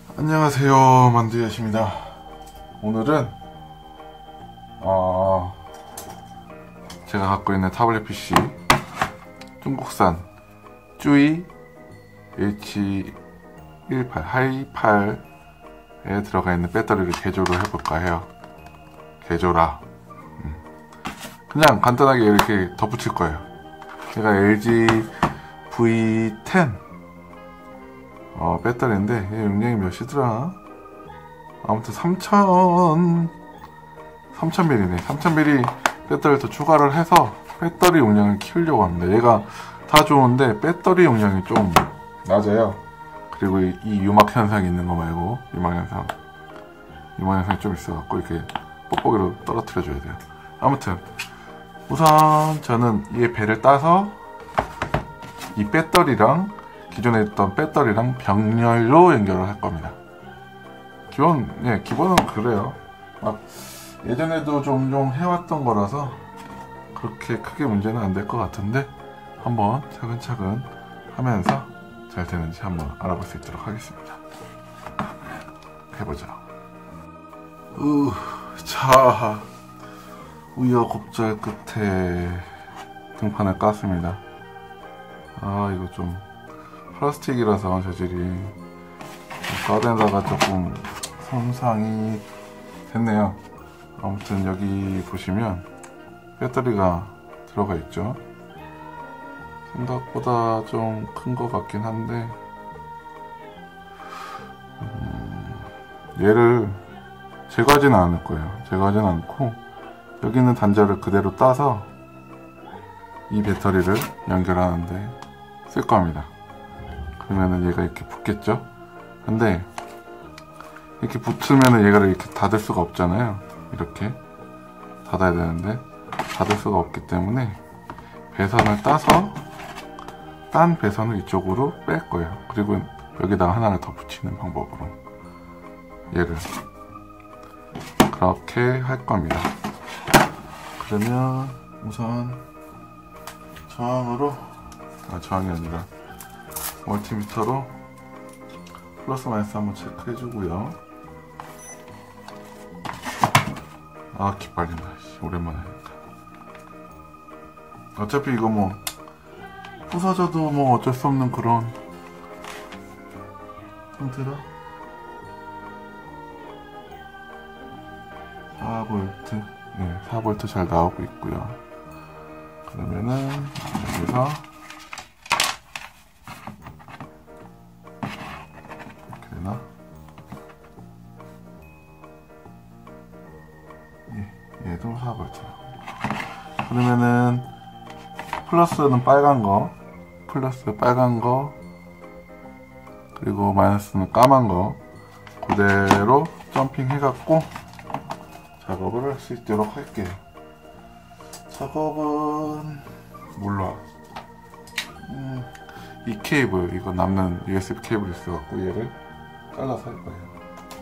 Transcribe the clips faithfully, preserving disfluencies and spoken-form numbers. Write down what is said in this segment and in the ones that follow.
안녕하세요, 만두야십니다. 오늘은 어, 제가 갖고 있는 타블렛 피씨 중국산 쭈이 에이치 십팔 하이팔에 들어가 있는 배터리를 개조를 해볼까 해요. 개조라 음. 그냥 간단하게 이렇게 덧붙일 거예요. 제가 엘지 브이 텐 어, 배터리인데 얘 용량이 몇이더라? 아무튼 삼천 삼천 밀리네. 삼천 밀리 배터리를 더 추가를 해서 배터리 용량을 키우려고 합니다. 얘가 다 좋은데 배터리 용량이 좀 낮아요. 그리고 이, 이 유막 현상이 있는 거 말고 유막 현상 유막 현상이 좀 있어갖고 이렇게 뽁뽁이로 떨어뜨려 줘야 돼요. 아무튼 우선 저는 이 배를 따서 이 배터리랑 기존에 있던 배터리랑 병렬로 연결을 할 겁니다. 기본, 예, 기본은 그래요. 막 예전에도 종종 해왔던 거라서 그렇게 크게 문제는 안 될 것 같은데 한번 차근차근 하면서 잘 되는지 한번 알아볼 수 있도록 하겠습니다. 해보자. 우, 자, 우여곡절 끝에 등판을 깠습니다. 아, 이거 좀 플라스틱이라서 재질이 가드에다가 조금 손상이 됐네요. 아무튼 여기 보시면 배터리가 들어가 있죠. 생각보다 좀 큰 것 같긴 한데 음, 얘를 제거하지는 않을 거예요. 제거하지는 않고 여기 있는 단자를 그대로 따서 이 배터리를 연결하는데 쓸 겁니다. 그러면은 얘가 이렇게 붙겠죠? 근데 이렇게 붙으면은 얘가 이렇게 닫을 수가 없잖아요. 이렇게 닫아야 되는데 닫을 수가 없기 때문에 배선을 따서 딴 배선을 이쪽으로 뺄 거예요. 그리고 여기다가 하나를 더 붙이는 방법으로 얘를 그렇게 할 겁니다. 그러면 우선 저항으로 아 저항이 아니라 멀티미터로 플러스 마이너스 한번 체크해 주고요. 아 기빨린다. 오랜만에 하니까. 어차피 이거 뭐 부서져도 뭐 어쩔 수 없는 그런 상태라 사 볼트 네, 사 볼트 잘 나오고 있고요. 그러면은 여기서 예, 얘도 사 볼트. 그러면은 플러스는 빨간 거, 플러스 빨간 거, 그리고 마이너스는 까만 거 그대로 점핑 해갖고 작업을 할 수 있도록 할게요. 작업은 몰라. 음, 이 케이블, 이거 남는 유에스비 케이블이 있어갖고 얘를 잘라서 할 거예요.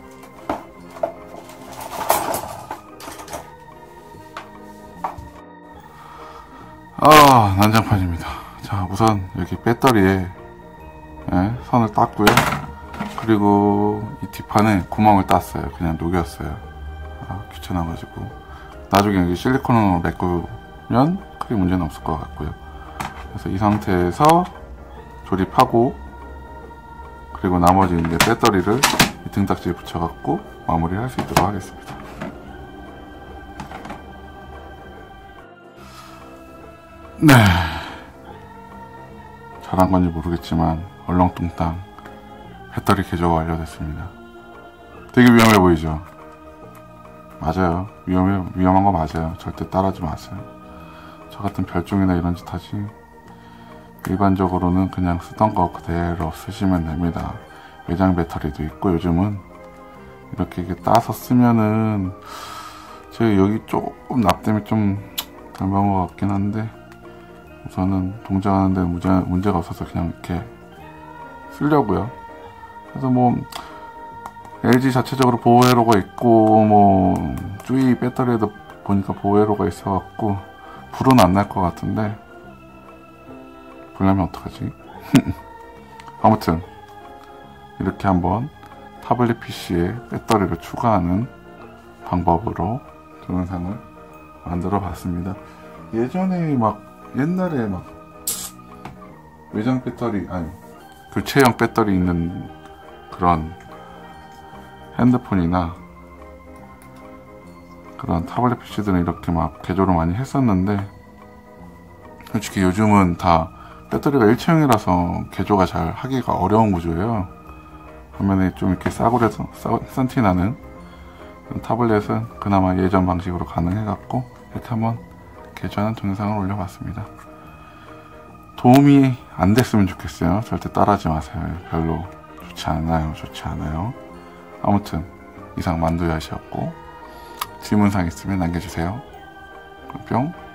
아, 난장판입니다. 자, 우선 여기 배터리에 예, 선을 땄고요. 그리고 이 뒷판에 구멍을 땄어요. 그냥 녹였어요. 아, 귀찮아가지고. 나중에 여기 실리콘으로 메꾸면 크게 문제는 없을 것 같고요. 그래서 이 상태에서 조립하고, 그리고 나머지 이제 배터리를 이 등딱지에 붙여갖고 마무리를 할 수 있도록 하겠습니다. 네, 잘한 건지 모르겠지만 얼렁뚱땅 배터리 개조가 완료됐습니다. 되게 위험해 보이죠? 맞아요. 위험해, 위험한 거 맞아요. 절대 따라하지 마세요. 저 같은 별종이나 이런 짓 하지. 일반적으로는 그냥 쓰던 거 그대로 쓰시면 됩니다. 외장 배터리도 있고 요즘은 이렇게, 이렇게 따서 쓰면은 제가 여기 조금 납땜이 좀 닮은 것 같긴 한데 우선은 동작하는 데 문제, 문제가 없어서 그냥 이렇게 쓰려고요. 그래서 뭐 엘지 자체적으로 보호회로가 있고 뭐 쭈이 배터리에도 보니까 보호회로가 있어갖고 불은 안 날 것 같은데 불 나면 어떡하지? 아무튼 이렇게 한번 타블릿 피시에 배터리를 추가하는 방법으로 동영상을 만들어 봤습니다. 예전에 막 옛날에 막 외장 배터리 아니 교체형 배터리 있는 그런 핸드폰이나 그런 타블릿 피시들은 이렇게 막 개조를 많이 했었는데, 솔직히 요즘은 다 배터리가 일체형이라서 개조가 잘 하기가 어려운 구조예요. 화면에 좀 이렇게 싸구려서 썬티 나는 타블렛은 그나마 예전 방식으로 가능해갖고 이렇게 한번 개조하는 동영상을 올려봤습니다. 도움이 안 됐으면 좋겠어요. 절대 따라하지 마세요. 별로 좋지 않아요. 좋지 않아요. 아무튼 이상 만두야시였고, 질문사항 있으면 남겨주세요. 뿅.